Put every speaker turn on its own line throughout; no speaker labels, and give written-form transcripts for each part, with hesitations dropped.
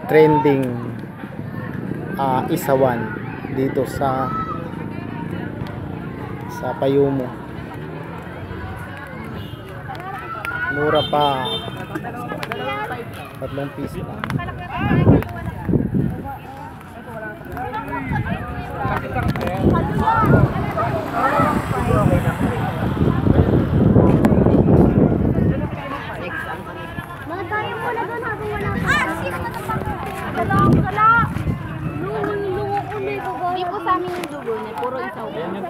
trending isawan dito sa Payumo. Mura pa, 3 piso lang.
Hindi po sa amin yung dugo niya, puro isaw.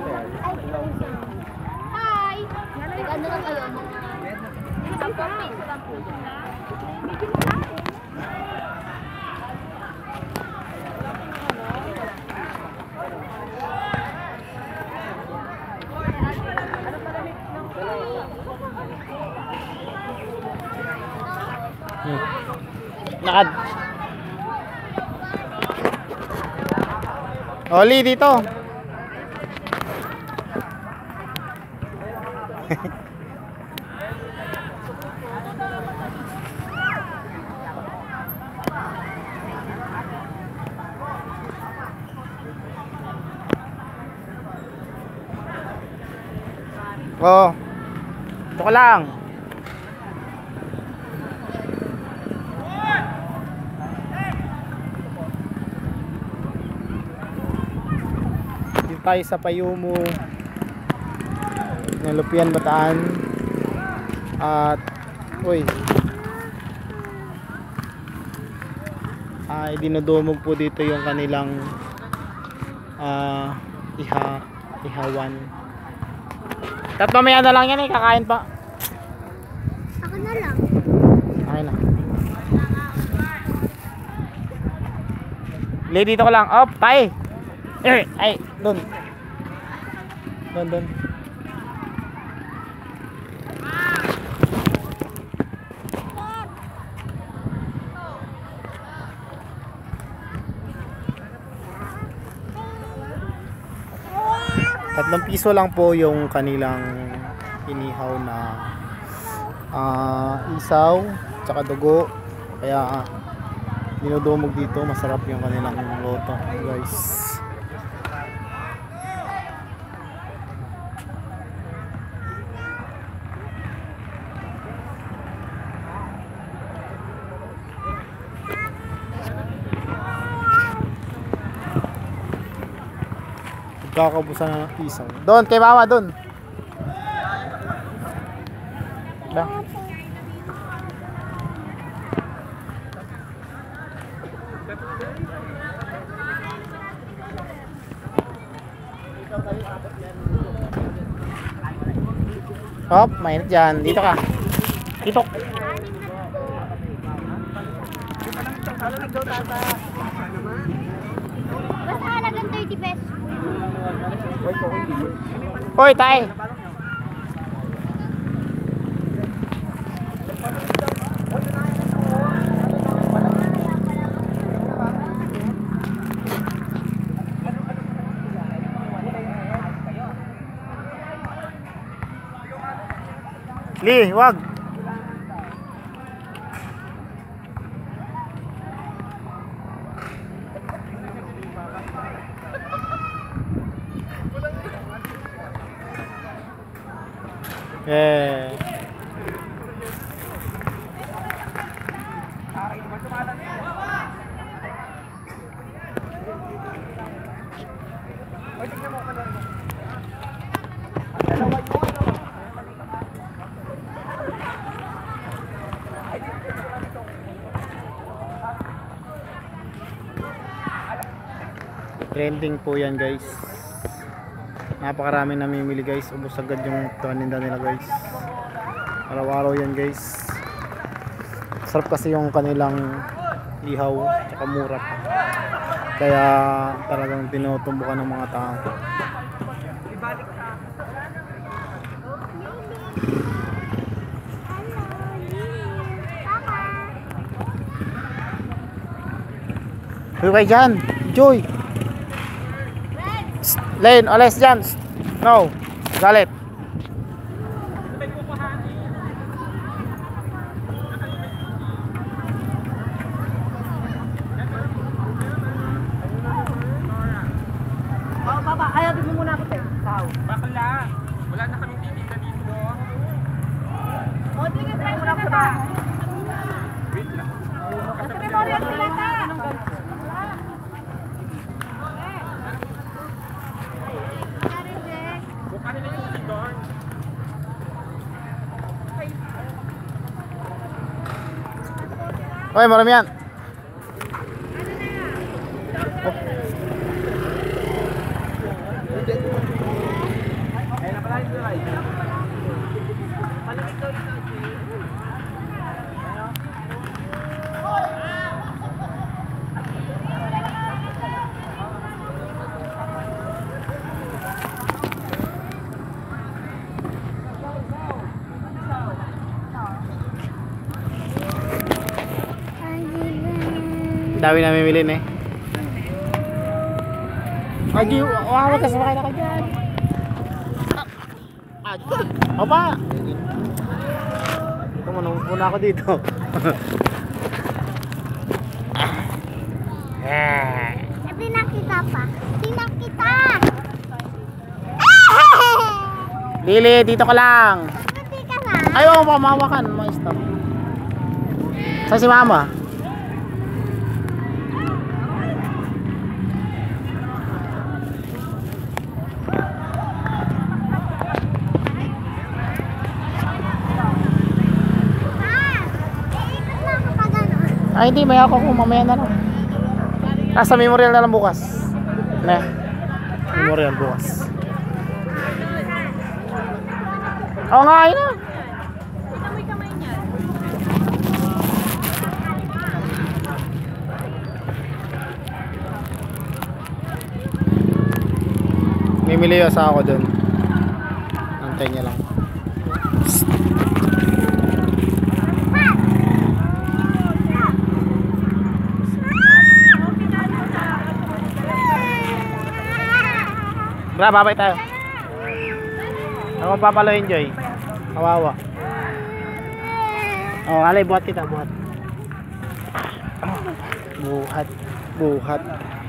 Hi! Ano lang kayo? Ang pamit ko lang po.
Nakad. Oli dito. Oh. Ito ko lang. Tayo sa Payumo, Nalupian, Bataan. At dinudumog po dito yung kanilang ihawan. Tat mamaya na lang yan kakain pa.
Ako na lang.
Okay na. Lady dito ko lang. Op, tay. Ay, doon. Doon. ₱3 lang po yung kanilang inihaw na isaw tsaka dugo. Kaya dinudumog dito, masarap yung kanilang loto, guys. Kakabusan na ng isaw. Doon kay mama, doon. Ba? Hop, mainit dyan. Dito ka. Dito.
Basta halagang 30 pesos.
Hoy, tay. Li, wag. Trending po yan, guys. Napakarami namimili, guys. Ubos agad yung paninda nila, guys. Araw-araw yan, guys. Sarap kasi yung kanilang ihaw tsaka mura pa. Kaya talagang tinutumbukan ng mga tao. Huwag kayo dyan, Joy. Lane, alas dyan. No, galit. Okay, marami yan. Oh. Dami na mimili eh. Agi, wawag ka sa makina ka dyan. Opa! Ito mo, nungpuna ako dito.
Pinakita pa. Pinakita!
Lili, dito ka lang.
Pati ka na.
Ayaw mo pamawakan, mga stop. Saan si mama?
Ikot na ako pa gano'n.
Ay hindi, may ako kung mamaya na lang. Nasa memorial na lang bukas. Ne. Memorial bukas. Oo nga, ayun na. Mimili yung asawa ko dun. Antay niya lang. Bra, babay tayo. Ako papalo enjoy. Kawawa. Oh, alay, buhat kita, buhat. Buhat, buhat.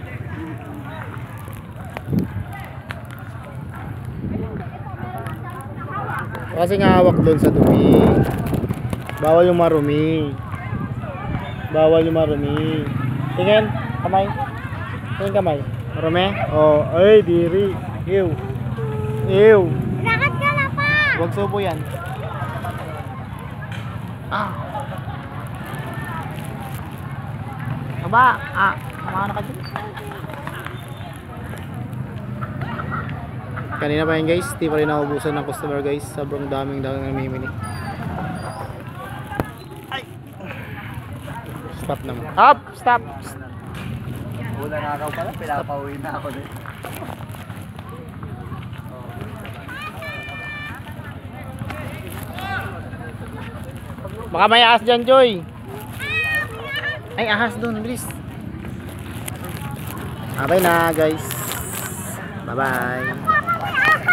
Kasi nga hawak doon sa dumi. Bawal yung marumi. Bawal yung marumi. Tingin, kamay. Tingin kamay. Marumi? Oh, ay, diri. Ew. Ew.
Lakad ka na pa!
Huwag subo yan. Ah. Aba, ah. Kumakain ka dyan. Kanina pa yun guys, di pa rin naubusan ng customer guys. Sobrang daming namimili. Ay. Stop naman. Up! Stop!
Unang araw pala, pinapauwi na ako din.
Baka may ahas dyan, Joy. Ay, ahas doon, bilis. Bye na guys. Bye bye.